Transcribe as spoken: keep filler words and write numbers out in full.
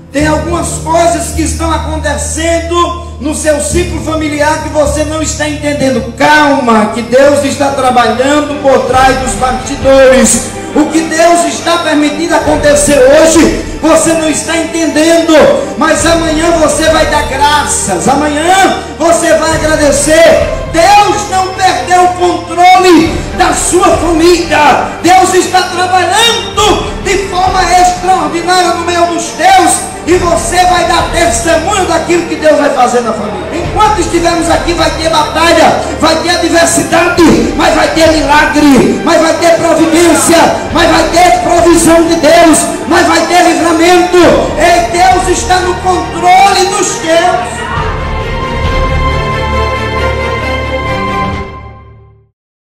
Tem algumas coisas que estão acontecendo no seu ciclo familiar que você não está entendendo. Calma, que Deus está trabalhando por trás dos bastidores. O que Deus está permitindo acontecer hoje, você não está entendendo, mas amanhã você vai dar graças, amanhã você vai agradecer. Deus não perdeu o controle da sua família. Deus está trabalhando de forma extraordinária no meio dos teus, e você vai dar testemunho daquilo que Deus vai fazer na família. Enquanto estivermos aqui, vai ter batalha, vai ter adversidade, mas vai ter milagre, mas vai ter providência, mas vai ter provisão de Deus, mas vai ter livramento. E Deus está no controle dos teus.